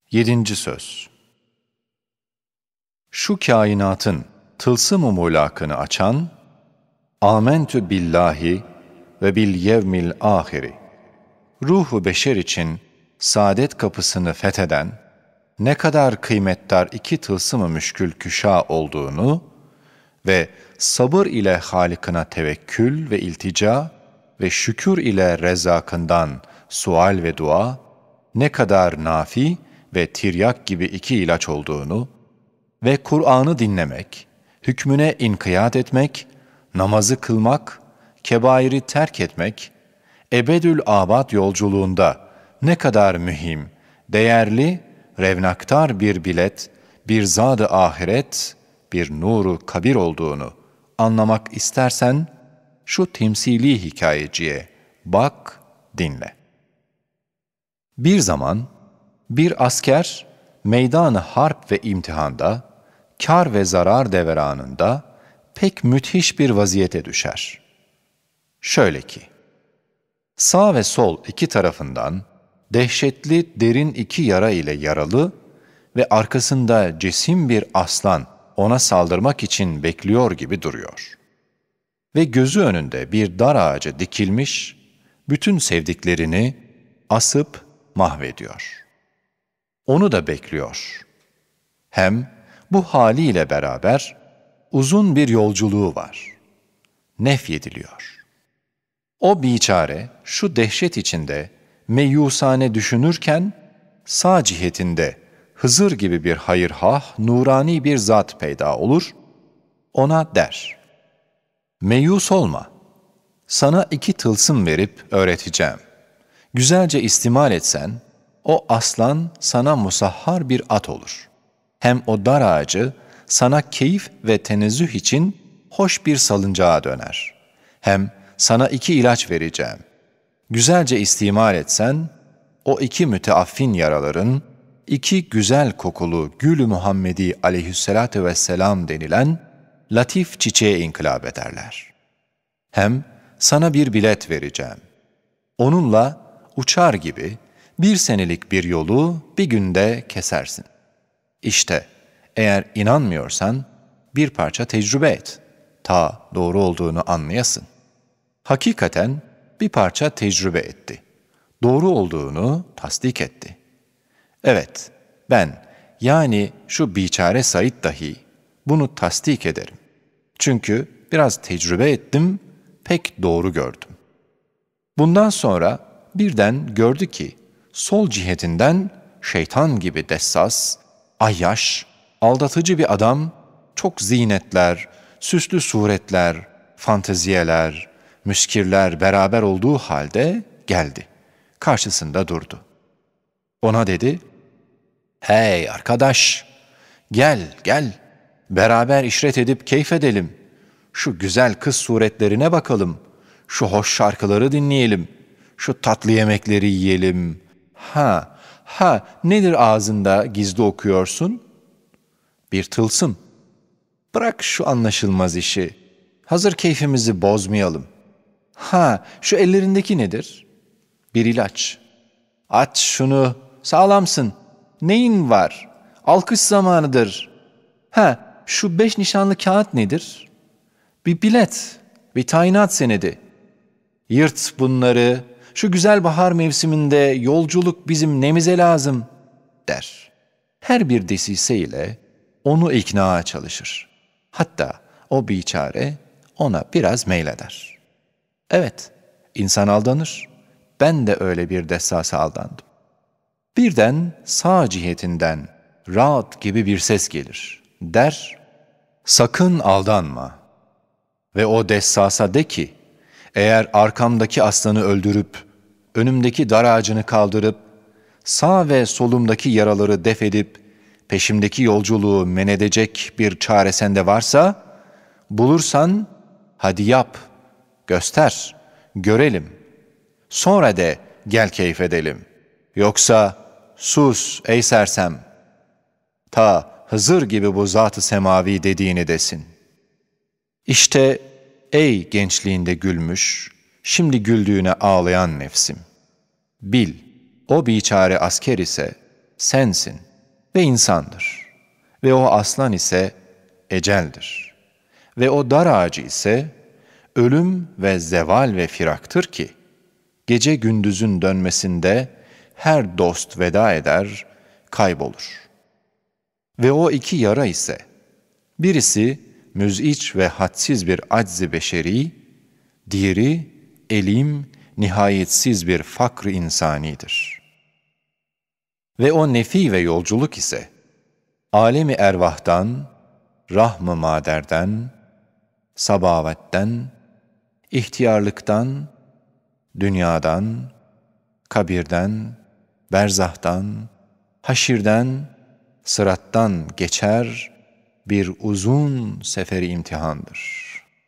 7. Söz. Şu kainatın tılsım-ı mulakını açan, Âmentü billahi ve bil yevmil âhiri, ruhu beşer için saadet kapısını fetheden, ne kadar kıymetdar iki tılsım-ı müşkül küşa olduğunu ve sabır ile Halık'ına tevekkül ve iltica ve şükür ile Rezzak'ından sual ve dua, ne kadar nafi ve tiryak gibi iki ilaç olduğunu ve Kur'an'ı dinlemek, hükmüne inkiyat etmek, namazı kılmak, kebairi terk etmek, ebedül abad yolculuğunda ne kadar mühim, değerli, revnaktar bir bilet, bir zad-ı ahiret, bir nuru kabir olduğunu anlamak istersen, şu temsili hikayeciye bak, dinle. Bir zaman, bir asker, meydan-ı harp ve imtihanda, kar ve zarar deveranında pek müthiş bir vaziyete düşer. Şöyle ki, sağ ve sol iki tarafından dehşetli derin iki yara ile yaralı ve arkasında cesim bir aslan ona saldırmak için bekliyor gibi duruyor. Ve gözü önünde bir dar ağaca dikilmiş, bütün sevdiklerini asıp mahvediyor. Onu da bekliyor. Hem bu haliyle beraber uzun bir yolculuğu var. Nefyediliyor. O biçare şu dehşet içinde meyusane düşünürken sağ cihetinde Hızır gibi bir hayırhah, nurani bir zat peyda olur, ona der: meyus olma, sana iki tılsım verip öğreteceğim. Güzelce istimal etsen, o aslan sana musahhar bir at olur. Hem o dar ağacı sana keyif ve tenezzüh için hoş bir salıncağa döner. Hem sana iki ilaç vereceğim. Güzelce istimal etsen, o iki müteaffin yaraların, iki güzel kokulu Gül-ü Muhammedi aleyhissalatu vesselam denilen latif çiçeğe inkılap ederler. Hem sana bir bilet vereceğim. Onunla uçar gibi bir senelik bir yolu bir günde kesersin. İşte eğer inanmıyorsan bir parça tecrübe et, ta doğru olduğunu anlayasın. Hakikaten bir parça tecrübe etti. Doğru olduğunu tasdik etti. Evet, ben yani şu biçare Said dahi bunu tasdik ederim. Çünkü biraz tecrübe ettim, pek doğru gördüm. Bundan sonra birden gördü ki sol cihetinden şeytan gibi dessas, ayyaş, aldatıcı bir adam, çok zinetler, süslü suretler, fanteziyeler, müskirler beraber olduğu halde geldi. Karşısında durdu. Ona dedi: hey arkadaş, gel gel, beraber işret edip keyif edelim. Şu güzel kız suretlerine bakalım, şu hoş şarkıları dinleyelim, şu tatlı yemekleri yiyelim. Nedir ağzında gizli okuyorsun? Bir tılsım. Bırak şu anlaşılmaz işi, hazır keyfimizi bozmayalım. Şu ellerindeki nedir? Bir ilaç. Aç şunu, sağlamsın. Neyin var? Alkış zamanıdır. Şu 5 nişanlı kağıt nedir? Bir bilet, bir tayinat senedi. Yırt bunları, şu güzel bahar mevsiminde yolculuk bizim nemize lazım, der. Her bir desiseyle onu iknaa çalışır. Hatta o biçare ona biraz meyleder. Evet, insan aldanır. Ben de öyle bir dessasa aldandım. Birden sağ cihetinden rahat gibi bir ses gelir. Der: sakın aldanma. Ve o dessasa de ki, eğer arkamdaki aslanı öldürüp, önümdeki dar ağacını kaldırıp, sağ ve solumdaki yaraları def edip, peşimdeki yolculuğu men edecek bir çare sende varsa, bulursan hadi yap, göster, görelim. Sonra de gel keyif edelim. Yoksa sus ey sersem. Ta Hızır gibi bu zat-ı semavi dediğini desin. İşte ey gençliğinde gülmüş, şimdi güldüğüne ağlayan nefsim. Bil, o biçare asker ise sensin ve insandır. Ve o aslan ise eceldir. Ve o dar ağacı ise ölüm ve zeval ve firaktır ki, gece gündüzün dönmesinde her dost veda eder, kaybolur. Ve o iki yara ise, birisi müz'iç ve hadsiz bir acz-i beşeri, diğeri elim, nihayetsiz bir fakr-ı insanidir. Ve o nefi ve yolculuk ise, alemi ervahtan, rahm-ı maderden, sabavetten, ihtiyarlıktan, dünyadan, kabirden, berzahtan, haşirden, sırattan geçer bir uzun seferi imtihandır.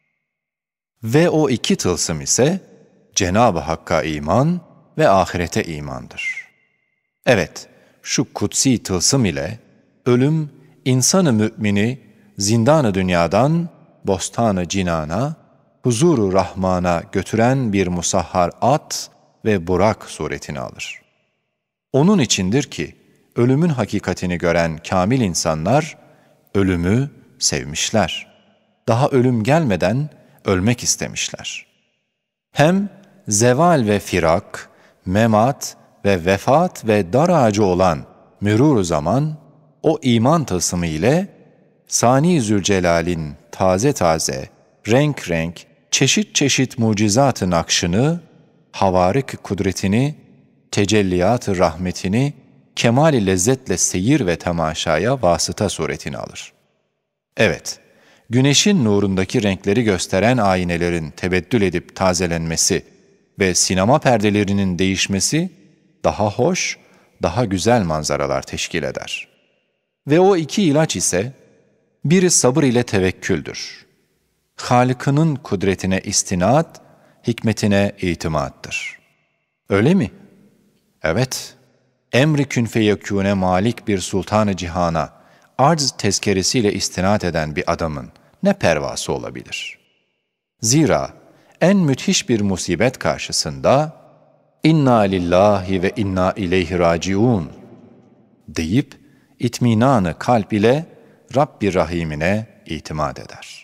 Ve o iki tılsım ise Cenab-ı Hakk'a iman ve ahirete imandır. Evet, şu kutsi tılsım ile ölüm insanı mümini zindan-ı dünyadan bostan-ı cinana, huzur-u rahmana götüren bir musahhar at ve burak suretini alır. Onun içindir ki ölümün hakikatini gören kamil insanlar ölümü sevmişler. Daha ölüm gelmeden ölmek istemişler. Hem zeval ve firak, memat ve vefat ve dar ağacı olan mürûr-u zaman, o iman tılsımı ile Sani Zülcelal'in taze taze, renk renk, çeşit çeşit mucizat-ı nakşını, havarik kudretini, tecelliyat-ı rahmetini, kemal-i lezzetle seyir ve temaşaya vasıta suretini alır. Evet, güneşin nurundaki renkleri gösteren aynelerin tebeddül edip tazelenmesi ve sinema perdelerinin değişmesi daha hoş, daha güzel manzaralar teşkil eder. Ve o iki ilaç ise, biri sabır ile tevekküldür. Halık'ının kudretine istinat, hikmetine itimattır. Öyle mi? Evet, emri kün feyekûne malik bir sultan-ı cihana, arz tezkeresiyle istinat eden bir adamın ne pervası olabilir? Zira en müthiş bir musibet karşısında "İnna lillahi ve inna ileyhi raciun" deyip itminanı kalp ile Rabbi Rahim'ine itimat eder.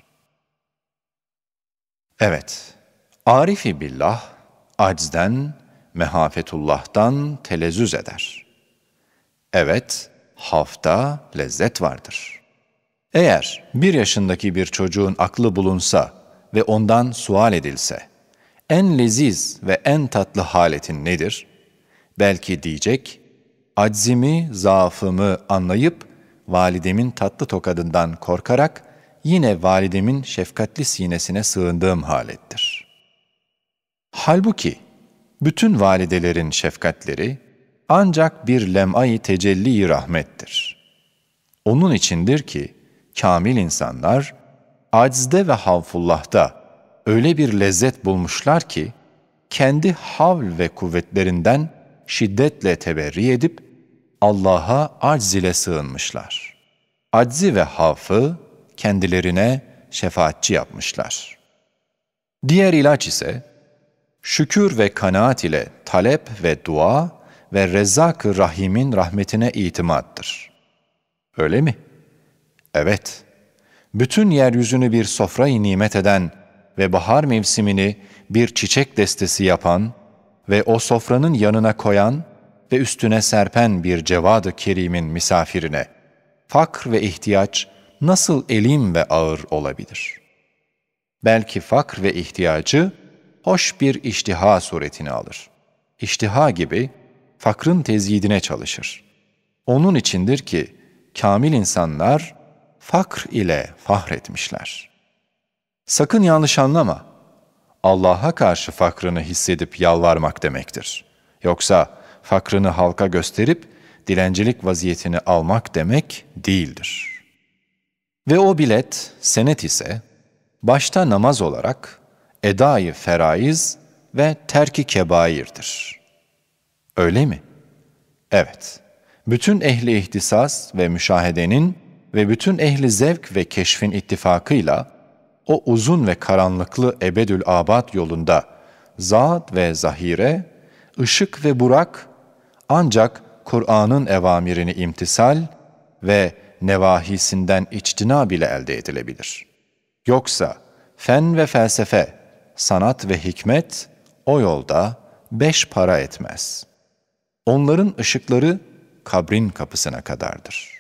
Evet, Arif-i billah, aczden, mehafetullah'tan telezzüz eder. Evet, hafta lezzet vardır. Eğer 1 yaşındaki bir çocuğun aklı bulunsa ve ondan sual edilse, en leziz ve en tatlı haletin nedir? Belki diyecek, aczimi, zaafımı anlayıp, validemin tatlı tokadından korkarak, yine validemin şefkatli sinesine sığındığım halettir. Halbuki, bütün validelerin şefkatleri, ancak bir lem'ay tecelli-i rahmettir. Onun içindir ki, kamil insanlar, aczde ve havfullah'ta öyle bir lezzet bulmuşlar ki, kendi havl ve kuvvetlerinden şiddetle teberri edip, Allah'a acz ile sığınmışlar. Aczi ve havfı kendilerine şefaatçi yapmışlar. Diğer ilaç ise, şükür ve kanaat ile talep ve dua ve Rezzak-ı Rahim'in rahmetine itimattır. Öyle mi? Evet. Bütün yeryüzünü bir sofra-i nimet eden ve bahar mevsimini bir çiçek destesi yapan ve o sofranın yanına koyan ve üstüne serpen bir cevad-ı kerimin misafirine, fakr ve ihtiyaç nasıl elim ve ağır olabilir? Belki fakr ve ihtiyacı hoş bir iştiha suretini alır. İştiha gibi fakrın tezyidine çalışır. Onun içindir ki kamil insanlar fakr ile fahretmişler. Sakın yanlış anlama. Allah'a karşı fakrını hissedip yalvarmak demektir. Yoksa fakrını halka gösterip dilencilik vaziyetini almak demek değildir. Ve o bilet, senet ise, başta namaz olarak edai feraiz ve terki kebairdir. Öyle mi? Evet. Bütün ehli ihtisas ve müşahedenin ve bütün ehli zevk ve keşfin ittifakıyla o uzun ve karanlıklı ebedül abad yolunda zat ve zahire, ışık ve burak ancak Kur'an'ın evamirini imtisal ve nevahisinden içtina bile elde edilebilir. Yoksa fen ve felsefe, sanat ve hikmet o yolda 5 para etmez. Onların ışıkları kabrin kapısına kadardır.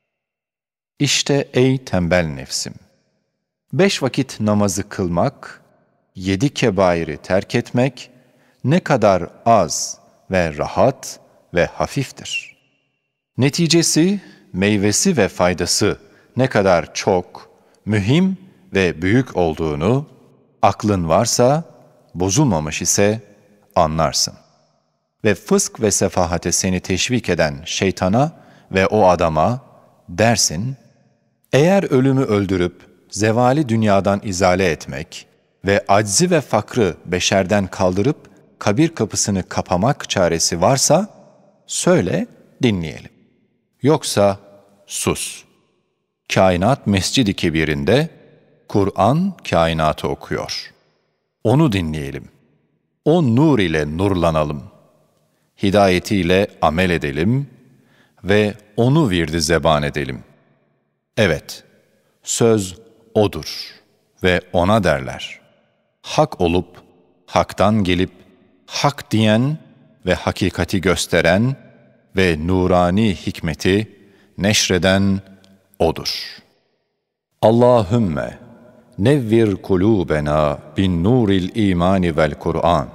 İşte ey tembel nefsim! 5 vakit namazı kılmak, 7 kebairi terk etmek ne kadar az ve rahat ve hafiftir. Neticesi, meyvesi ve faydası ne kadar çok, mühim ve büyük olduğunu, aklın varsa, bozulmamış ise anlarsın. Ve fısk ve sefahate seni teşvik eden şeytana ve o adama dersin, eğer ölümü öldürüp zevali dünyadan izale etmek ve aczi ve fakrı beşerden kaldırıp kabir kapısını kapamak çaresi varsa, söyle dinleyelim. Yoksa sus. Kainat Mescid-i Kebir'inde Kur'an kainatı okuyor. Onu dinleyelim. O nur ile nurlanalım. Hidayetiyle amel edelim ve onu virdi zeban edelim. Evet, söz O'dur ve O'na derler. Hak olup, haktan gelip, hak diyen ve hakikati gösteren ve nurani hikmeti neşreden O'dur. Allahümme nevvir kulûbena bin nuril imani vel Kur'an.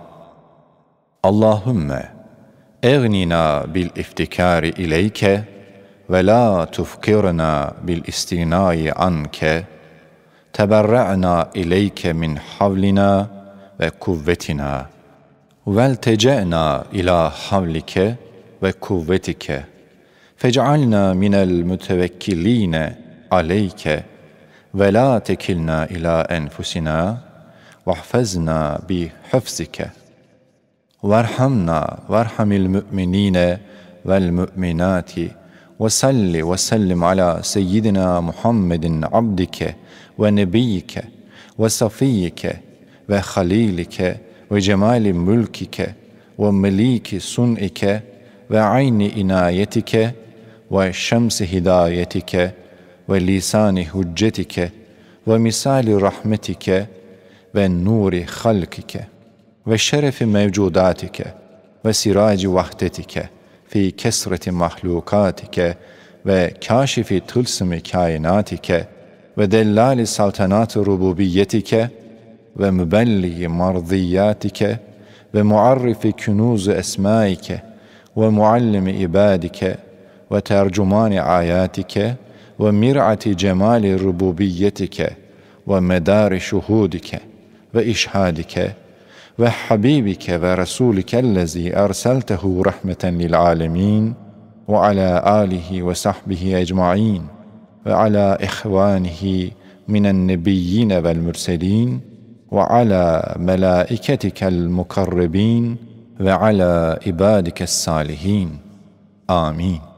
Allahümme egnina bil iftikari ileyke ve la tufkirna bil istinai anke. Teberra'na ileyke min havlina ve kuvvetina. Vel tece'na ila havlike ve kuvvetike. Fec'alna minel mütevekkiline aleyke ve la tekilna ila enfusina vahfezna bi hıfzike. Verhamna verhamil müminine vel müminati ve salli ve sellim ala seyyidina Muhammedin abdike ve nebiyyike ve safiyyike ve halilike ve cemali mülkike ve meliki sun'ike ve ayni inayetike ve şemsi hidayetike ve lisani hüccetike ve misali rahmetike ve nuri halkike ve şerefi mevcudatike ve siraci vahdetike fi kesreti mahlukatike ve kâşifi tılsım-ı kainatike ve dellâli saltanat-ı rububiyetike ve mübelli mardiyatike ve muarrifi künûz-ı esmaike ve muallimi ibadike ve tercumani ayatike ve mir'ati cemali rububiyetike ve medâri şuhudike ve işhadike ve habibike ve rasulike erseltehu rahmeten lil alemin ve ala alihi ve sahbihi ecmaîn ve ala ihvanihi minen nebiyyine vel mürselin ve ala melaiketikel mukarrebin ve ala ibadikes salihin. Amin.